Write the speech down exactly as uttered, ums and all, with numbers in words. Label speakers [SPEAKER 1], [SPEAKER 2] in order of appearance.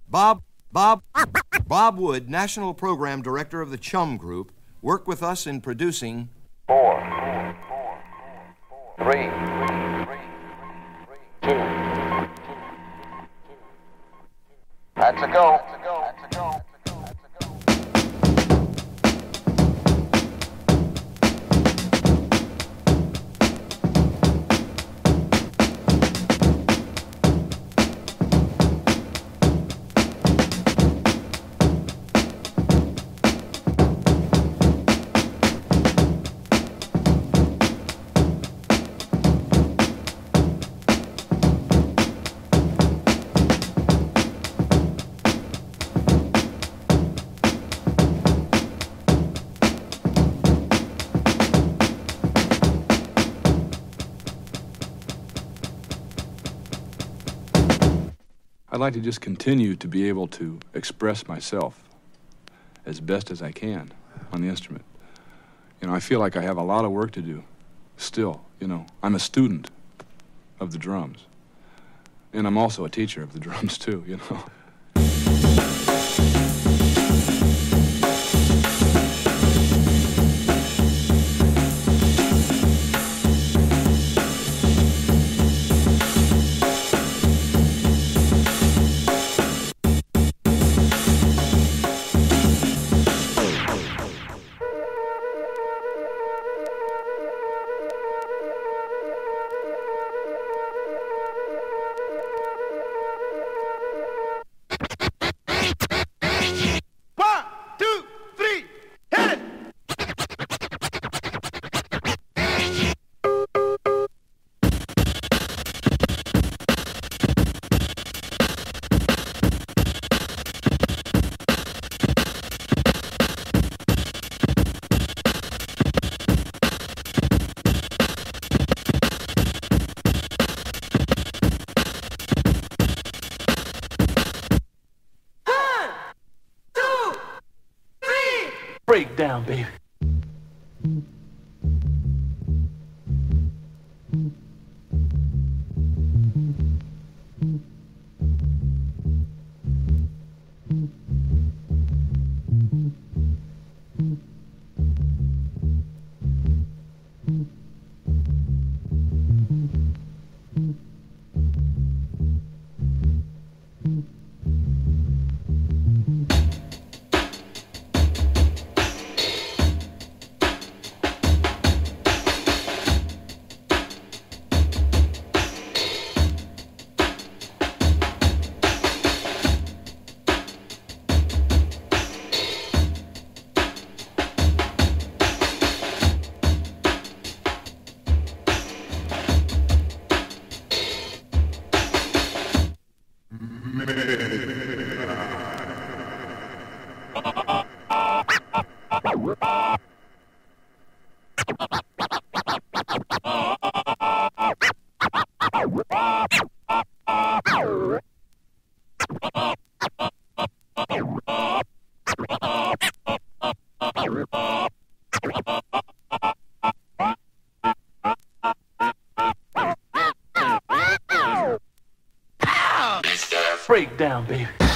[SPEAKER 1] Bob, Bob, Bob Wood, National Program Director of the Chum Group, worked with us in producing
[SPEAKER 2] Four, three, two. That's a go. That's a go. That's a go.
[SPEAKER 3] I'd like to just continue to be able to express myself as best as I can on the instrument. You know, I feel like I have a lot of work to do still, you know. I'm a student of the drums. And I'm also a teacher of the drums too, you know.
[SPEAKER 4] Break down, baby. Break down, baby.